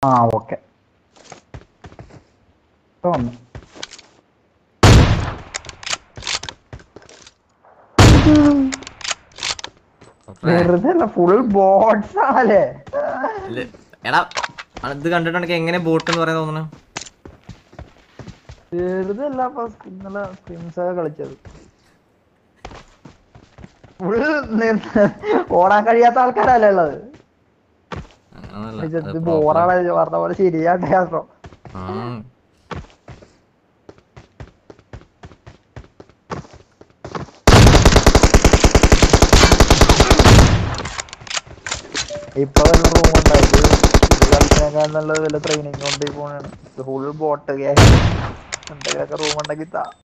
ആ ഓക്കെ വന്നു. വെറുതെ അല്ല, ഫുൾ ബോട്ട്സ് ആണല്ലേ. എടാ ഇത് കണ്ടിട്ടുണ്ടെങ്കിൽ എങ്ങനെ ബോട്ട് എന്ന് പറയാൻ തോന്നണ? വെറുതെ അല്ല ഇന്നലെ സ്ക്രീൻസൊക്കെ കളിച്ചത്. ഫുൾ ഓടാൻ കഴിയാത്ത ആൾക്കാരല്ലേ ഉള്ളത്. ബോറാണ് പറഞ്ഞ പോലെ ശരിയാട്ടെ കാസ്ട്രോ. ഇപ്പൊ വല്ല റൂം ഉണ്ടായത് ഇത് കളിക്കാനേക്കാൾ നല്ലത് വല്ല ട്രെയിനിങ് കൊണ്ട് പോണാണ്. ഫുൾ ബോട്ട് എന്തെങ്കിലുമൊക്കെ റൂം ഉണ്ടെങ്കിൽ